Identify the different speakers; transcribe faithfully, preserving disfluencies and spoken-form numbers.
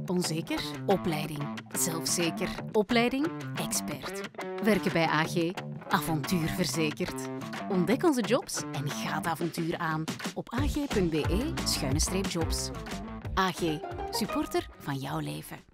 Speaker 1: Onzeker? Opleiding. Zelfzeker? Opleiding? Expert. Werken bij A G? Avontuur verzekerd. Ontdek onze jobs en ga het avontuur aan op ag punt be schuine streep jobs. A G, supporter van jouw leven.